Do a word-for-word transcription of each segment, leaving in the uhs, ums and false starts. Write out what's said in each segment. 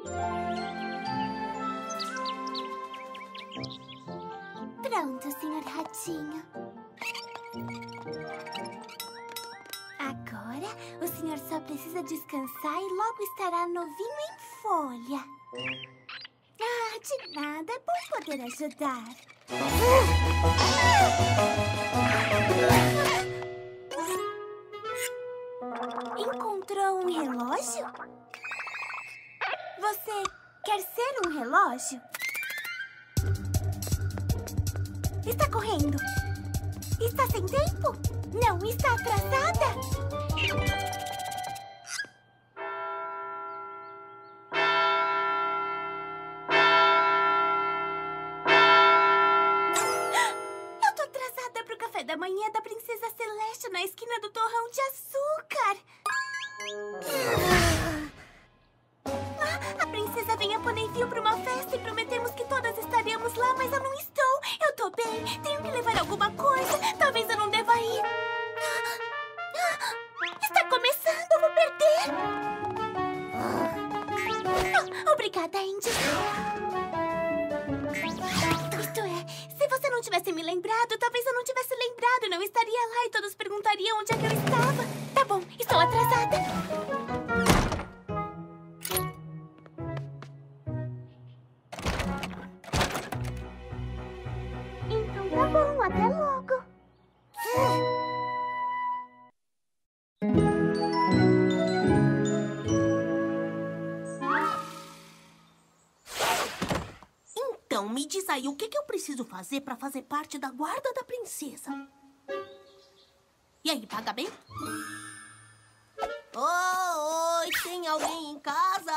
Pronto, senhor Ratinho. Agora, o senhor só precisa descansar e logo estará novinho em folha. Ah, de nada. É bom poder ajudar. Encontrou um relógio? Você quer ser um relógio? Está correndo. Está sem tempo? Não, está atrasada? Eu tô atrasada pro café da manhã da Princesa Celeste na esquina do Torrão de Açúcar. Ah, a princesa vem a Ponyville para uma festa e prometemos que todas estaríamos lá, mas eu não estou. Eu tô bem, tenho que levar alguma coisa. Talvez eu não deva ir. Está começando, eu vou perder. Ah, obrigada, Andy. Isto é, se você não tivesse me lembrado, talvez eu não tivesse lembrado. Não estaria lá e todos perguntariam onde é que eu estava. Tá bom, estou atrasada. Então tá bom, até logo. Então, me diz aí, o que, que eu preciso fazer para fazer parte da guarda da princesa? E aí, paga bem? Oh, oi, tem alguém em casa?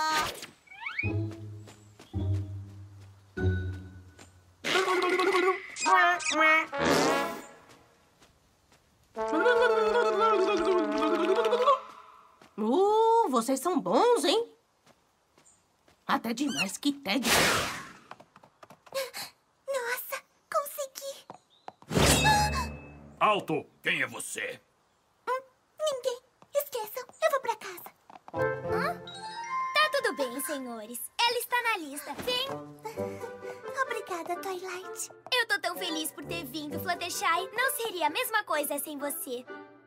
Uh, vocês são bons, hein? Até demais, que tédio. Nossa, consegui. Alto! Quem é você? Hum, ninguém. Esqueçam, eu vou pra casa. Hã? Tá tudo bem, senhores. Ela está na lista. Sim. Obrigada, Twilight. Eu tô tão feliz por ter vindo, Fluttershy. Não seria a mesma coisa sem você.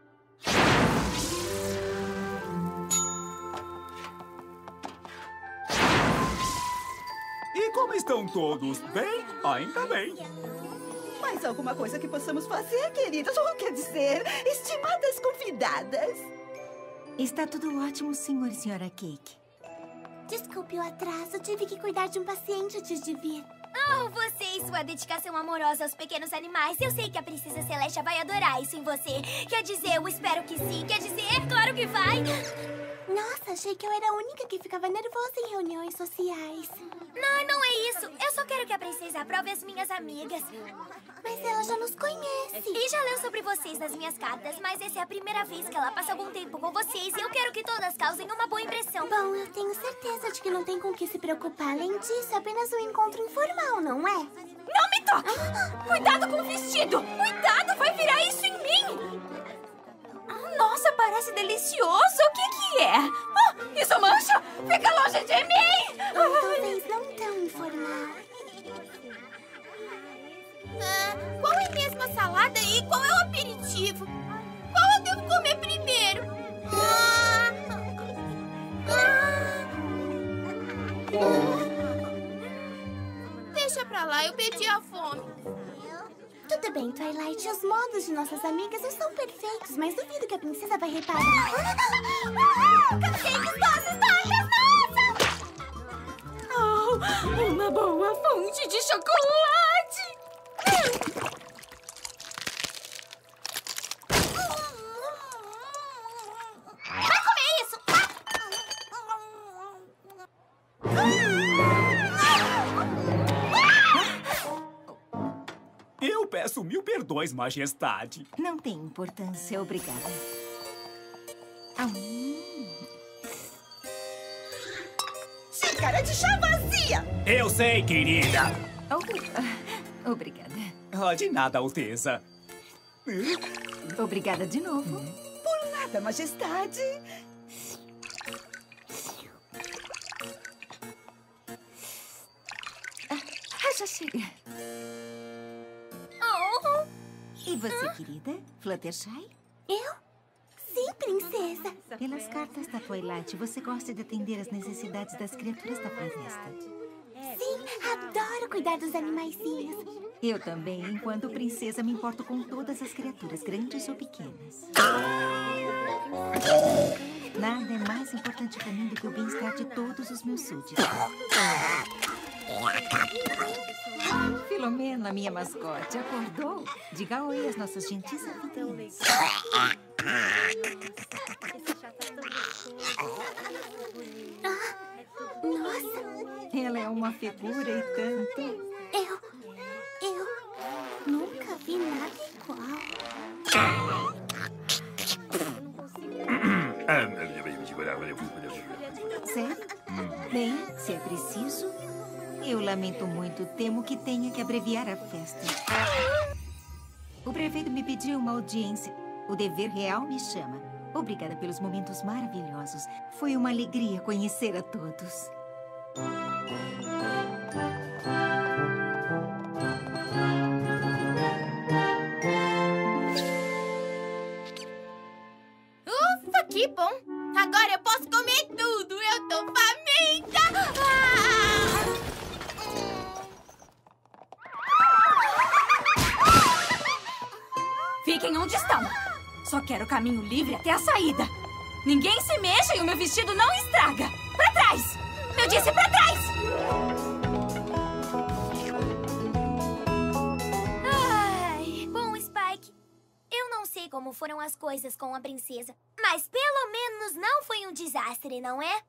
E como estão todos? Bem? Ainda bem. Mais alguma coisa que possamos fazer, queridas? Ou quer dizer, estimadas convidadas? Está tudo ótimo, senhor e senhora Cake. Desculpe o atraso. Tive que cuidar de um paciente antes de vir. Oh, você e sua dedicação amorosa aos pequenos animais. Eu sei que a Princesa Celeste vai adorar isso em você. Quer dizer, eu espero que sim. Quer dizer, é claro que vai. Nossa, achei que eu era a única que ficava nervosa em reuniões sociais. Não, não é isso. Eu só quero que a princesa aprove as minhas amigas. Mas ela já nos conhece. E já leu sobre vocês nas minhas cartas, mas essa é a primeira vez que ela passa algum tempo com vocês e eu quero que todas causem uma boa impressão. Bom, eu tenho certeza de que não tem com o que se preocupar. Além disso, é apenas um encontro informal, não é? Não me toque! Ah. Cuidado com o vestido! Cuidado, vai virar isso em mim! Nossa, parece delicioso! O que que é? Oh, isso mancha! Fica longe de mim! Ou talvez não tão informal. Ah, qual é mesmo a salada e qual é o aperitivo? Qual eu devo comer primeiro? Ah, ah, deixa pra lá, eu perdi a fome. Tudo bem, Twilight. Os modos de nossas amigas não são perfeitos, mas duvido que a princesa vai reparar. Cupcakes doces, tortas, nossa! Oh, uma boa fonte de chocolate! Vai comer isso! Eu peço mil perdões, majestade. Não tem importância, obrigada. Xícara de chá vazia! Eu sei, querida. Oh, obrigada. Oh, de nada, Alteza. Obrigada de novo. Por nada, majestade. já chega. Oh. E você, querida? Fluttershy? Eu? Sim, princesa. Pelas cartas da Twilight, você gosta de atender às necessidades das criaturas da floresta. Sim, adoro cuidar dos animaizinhos. Eu também, enquanto princesa, me importo com todas as criaturas, grandes ou pequenas. Nada é mais importante para mim do que o bem-estar de todos os meus súditos. Filomena, minha mascote, acordou? Diga oi às nossas gentis anfitriãs. Ah, nossa. Ela é uma figura e tanto. Eu... Eu... nunca vi nada igual. Sério? Bem, se é preciso, eu lamento muito. Temo que tenha que abreviar a festa. O prefeito me pediu uma audiência. O dever real me chama. Obrigada pelos momentos maravilhosos. Foi uma alegria conhecer a todos. Ufa, que bom! Agora eu posso comer tudo! Eu tô faminta! Ah! Fiquem onde estão. Só quero caminho livre até a saída. Ninguém se mexa e o meu vestido não estraga. Pra trás! Eu disse pra trás! Ai, bom, Spike, eu não sei como foram as coisas com a princesa, mas pelo menos não foi um desastre, não é?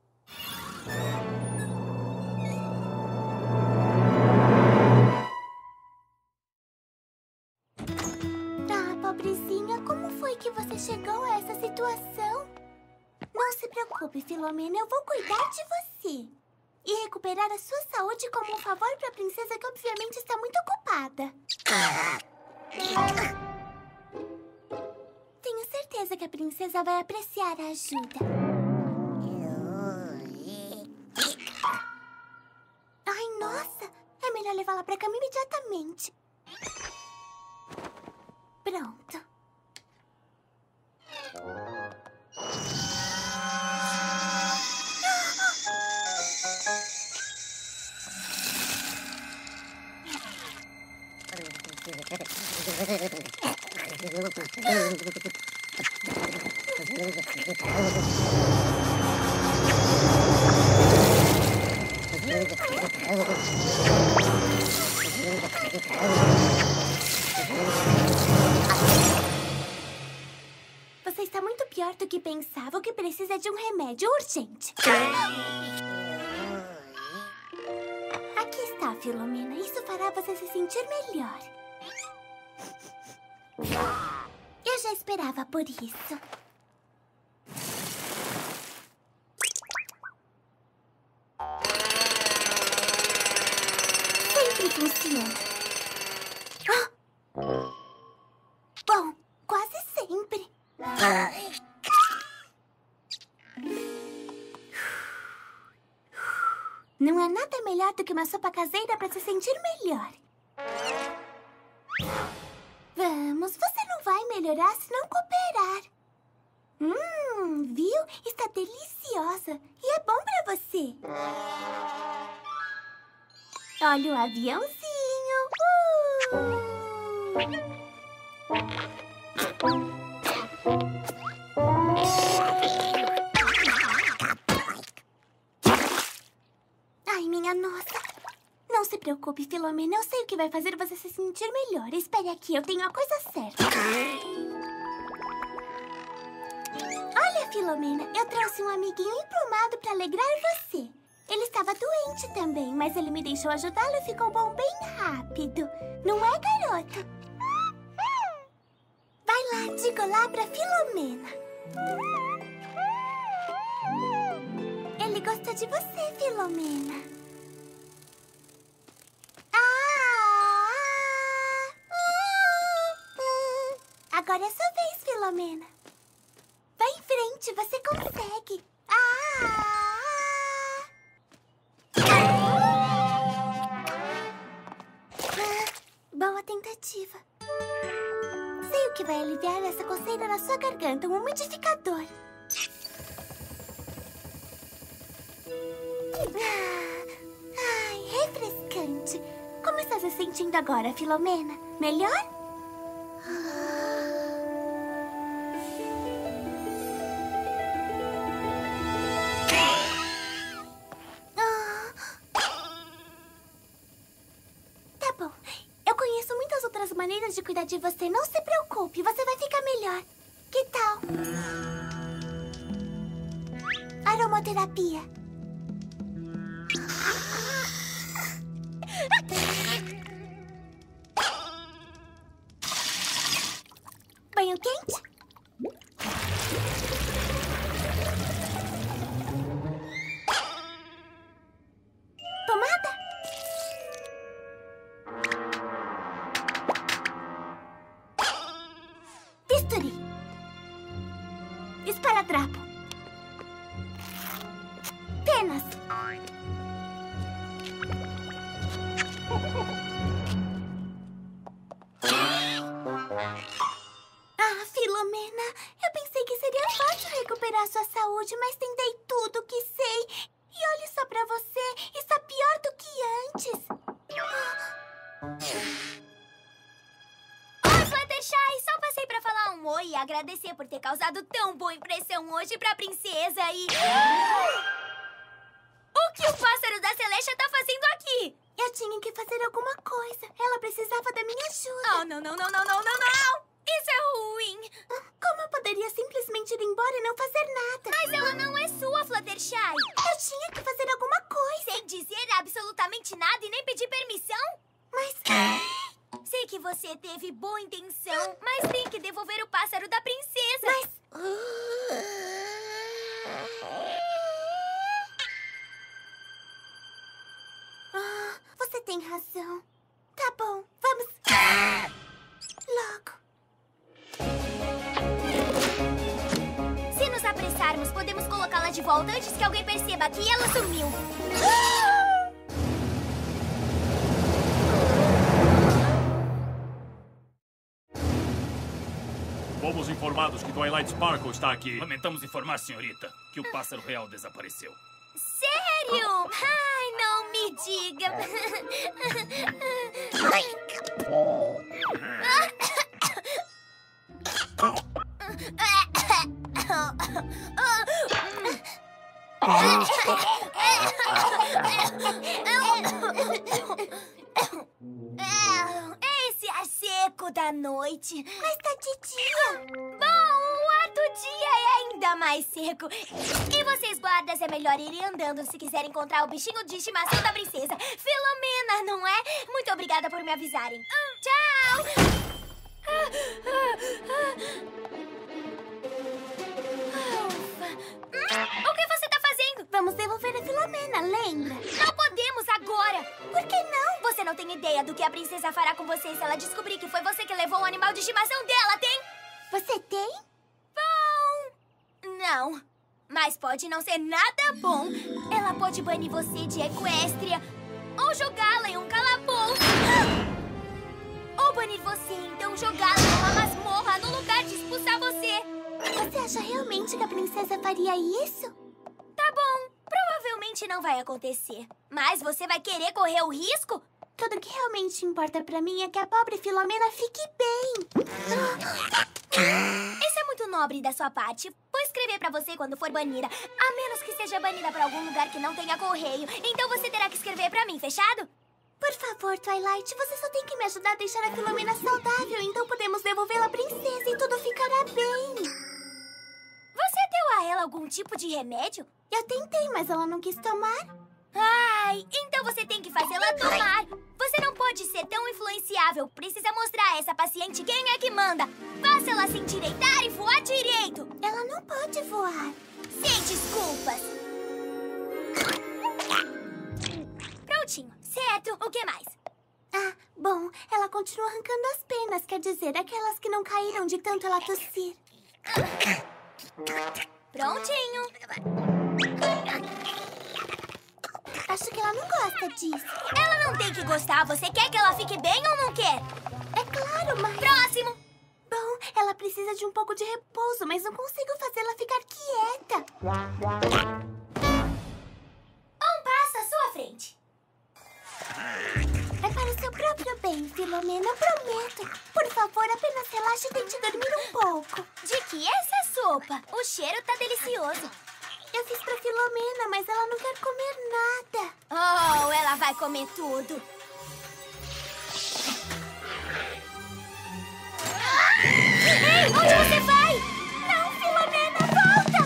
Ah, pobrezinha, como foi que você chegou a essa situação? Não se preocupe, Filomena, eu vou cuidar de você. E recuperar a sua saúde como um favor para a princesa que obviamente está muito ocupada. Tenho certeza que a princesa vai apreciar a ajuda. Ai, nossa! É melhor levá-la para a cama imediatamente. Pronto. Você está muito pior do que pensava. O que precisa é de um remédio urgente. Aqui está, Filomena. Isso fará você se sentir melhor. Eu já esperava por isso. Sempre funciona. Ah! Bom, quase sempre. Não há nada melhor do que uma sopa caseira para se sentir melhor. Vamos, você não vai melhorar se não cooperar. Hum, viu? Está deliciosa. E é bom para você. Olha o aviãozinho. Uh! Ai, minha nossa. Não se preocupe, Filomena. Eu sei o que vai fazer você se sentir melhor. Espere aqui, eu tenho a coisa certa. Olha, Filomena, eu trouxe um amiguinho emplumado para alegrar você. Ele estava doente também, mas ele me deixou ajudá-lo e ficou bom bem rápido. Não é, garoto? Vai lá, diga olá pra Filomena. Ele gosta de você, Filomena. Ah! Agora é sua vez, Filomena. Vai em frente, você consegue. Ah! efetiva. Sei o que vai aliviar essa coceira na sua garganta. Um umidificador. Ai, refrescante. Como está se sentindo agora, Filomena? Melhor? Tá bom. Eu conheço muitas outras maneiras de cuidar de você. Não se preocupe, você vai ficar melhor. Que tal? Aromaterapia. Banho quente? Pomada? Bisturi. Esparadrapo. Penas. Ah, Filomena, eu pensei que seria fácil recuperar sua saúde, mas tentei tudo o que sei. E olhe só pra você, está pior do que antes. Oi, Fluttershy, só passei pra falar um oi e agradecer por ter causado tão boa impressão hoje pra princesa e... O que o pássaro da Celestia tá fazendo aqui? Eu tinha que fazer alguma coisa. Ela precisava da minha ajuda. Oh, não, não, não, não, não, não, não! Isso é ruim! Como eu poderia simplesmente ir embora e não fazer nada? Mas ela não é sua, Fluttershy! Eu tinha que fazer alguma coisa! Sem dizer absolutamente nada e nem pedir permissão? Mas... Sei que você teve boa intenção, mas tem que devolver o pássaro da princesa! Mas... Ah, você tem razão. Tá bom, vamos... Logo. Se nos apressarmos, podemos colocá-la de volta antes que alguém perceba que ela sumiu. Fomos informados que Twilight Sparkle está aqui. Lamentamos informar, senhorita, que o pássaro real desapareceu. Sério? Ai, não me diga. Esse ar seco da noite. Mas tá de dia. Bom, o ar do dia é ainda mais seco. E vocês, guardas, é melhor irem andando se quiserem encontrar o bichinho de estimação da princesa. Filomena, não é? Muito obrigada por me avisarem. Tchau! O que você tá fazendo? Vamos devolver a Filomena, lembra? Não podemos agora! Por que não? Você não tem ideia do que a princesa fará com você se ela descobrir que foi você que levou o animal de estimação dela, tem? Você tem? Bom... não. Mas pode não ser nada bom. Ela pode banir você de Equestria ou jogá-la em um calabouço. Ou banir você, então jogá-la numa masmorra no lugar de expulsar você. Você acha realmente que a princesa faria isso? Tá bom, provavelmente não vai acontecer. Mas você vai querer correr o risco? Tudo que realmente importa pra mim é que a pobre Filomena fique bem. Isso é muito nobre da sua parte. Vou escrever pra você quando for banida. A menos que seja banida pra algum lugar que não tenha correio. Então você terá que escrever pra mim, fechado? Por favor, Twilight, você só tem que me ajudar a deixar a Filomena saudável. Então podemos devolvê-la à princesa e tudo ficará bem. Você deu a ela algum tipo de remédio? Eu tentei, mas ela não quis tomar. Ai, então você tem que fazê-la tomar. Você não pode ser tão influenciável. Precisa mostrar a essa paciente quem é que manda. Faça ela se endireitar e voar direito. Ela não pode voar. Sem desculpas. Prontinho. Certo. O que mais? Ah, bom, ela continua arrancando as penas. Quer dizer, aquelas que não caíram de tanto ela tossir. Prontinho. Acho que ela não gosta disso. Ela não tem que gostar. Você quer que ela fique bem ou não quer? É claro, mas... Próximo! Bom, ela precisa de um pouco de repouso, mas não consigo fazê-la ficar quieta. Um passo à sua frente. É para o seu próprio bem, Filomena, eu prometo. Por favor, apenas relaxe e tente dormir um pouco. De que essa sopa? O cheiro tá delicioso. Eu fiz pra Filomena, mas ela não quer comer nada. Oh, ela vai comer tudo. Ei, onde você vai? Não, Filomena, volta!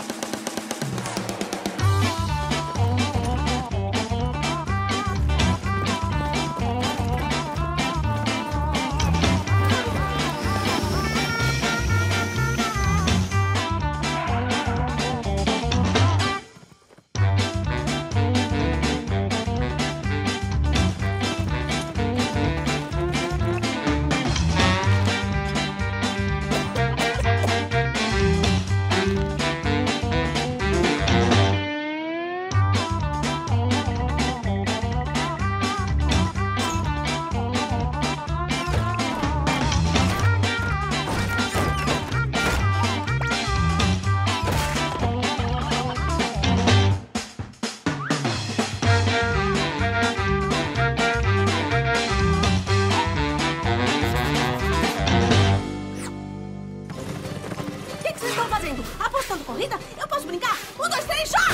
Apostando corrida? Eu posso brincar? Um, dois, três, já!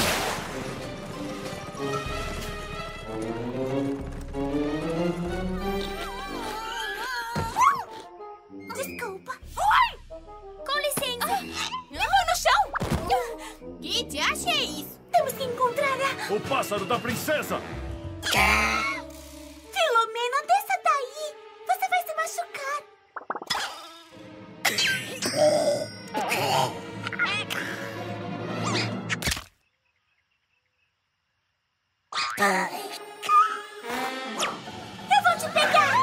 Desculpa. Oi! Com licença. Ah, no chão! Que diacho é isso? Temos que encontrar a... O pássaro da princesa! Filomena, desça daí! Você vai se machucar! Eu vou te pegar!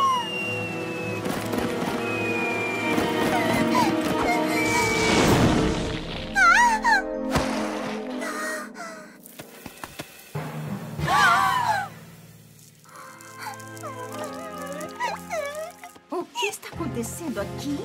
O que está acontecendo aqui?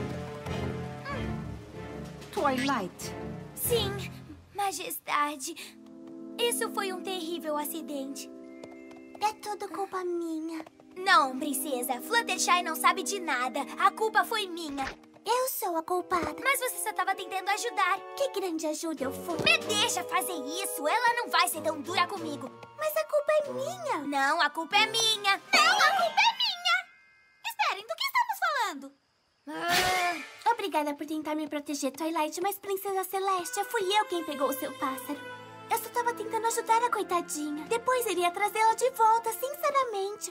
Twilight. Sim, Majestade. Isso foi um terrível acidente. É tudo culpa minha. Não, princesa. Fluttershy não sabe de nada. A culpa foi minha. Eu sou a culpada. Mas você só estava tentando ajudar. Que grande ajuda eu fui. Me deixa fazer isso. Ela não vai ser tão dura comigo. Mas a culpa é minha. Não, a culpa é minha. Não, a culpa é minha. Esperem, do que estamos falando? Ah, obrigada por tentar me proteger, Twilight, mas Princesa Celestia, fui eu quem pegou o seu pássaro. Eu só estava tentando ajudar a coitadinha. Depois iria trazê-la de volta, sinceramente.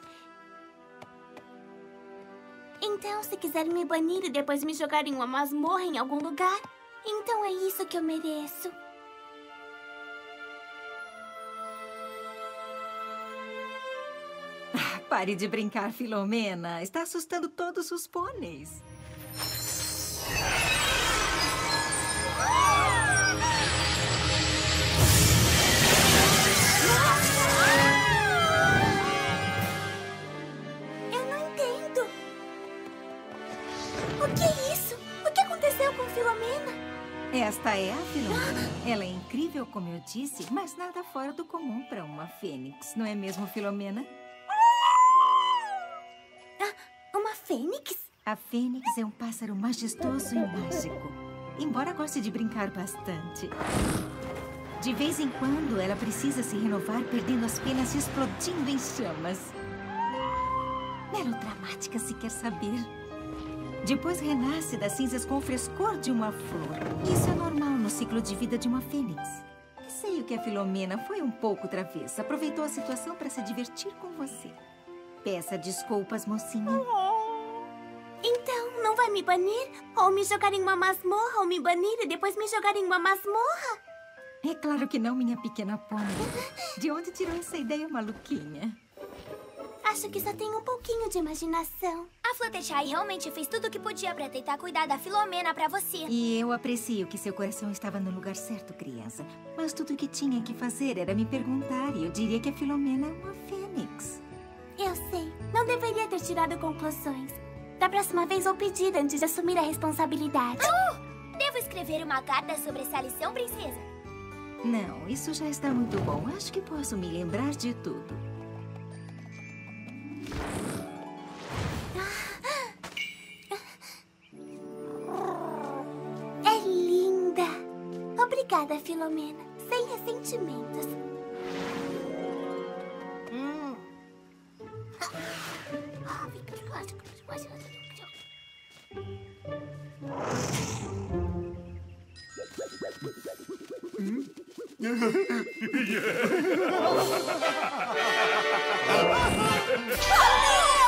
Então, se quiser me banir e depois me jogar em uma masmorra em algum lugar, então é isso que eu mereço. Ah, pare de brincar, Filomena. Está assustando todos os pôneis. Eu não entendo. O que é isso? O que aconteceu com Filomena? Esta é a Filomena. Ela é incrível, como eu disse, mas nada fora do comum para uma fênix. Não é mesmo, Filomena? Ah, uma fênix? A fênix é um pássaro majestoso e mágico, embora goste de brincar bastante. De vez em quando, ela precisa se renovar, perdendo as penas e explodindo em chamas. Melodramática, se quer saber. Depois renasce das cinzas com o frescor de uma flor. Isso é normal no ciclo de vida de uma fênix. Sei que a Filomena foi um pouco travessa. Aproveitou a situação para se divertir com você. Peça desculpas, mocinha. Então, não vai me banir? Ou me jogar em uma masmorra, ou me banir e depois me jogar em uma masmorra? É claro que não, minha pequena pônei. De onde tirou essa ideia maluquinha? Acho que só tem um pouquinho de imaginação. A Fluttershy realmente fez tudo o que podia pra tentar cuidar da Filomena pra você. E eu aprecio que seu coração estava no lugar certo, criança. Mas tudo o que tinha que fazer era me perguntar, e eu diria que a Filomena é uma fênix. Eu sei. Não deveria ter tirado conclusões. Da próxima vez vou pedir antes de assumir a responsabilidade. Oh! Devo escrever uma carta sobre essa lição, princesa? Não, isso já está muito bom. Acho que posso me lembrar de tudo. É linda. Obrigada, Filomena. Sem ressentimentos. Hum. Ah!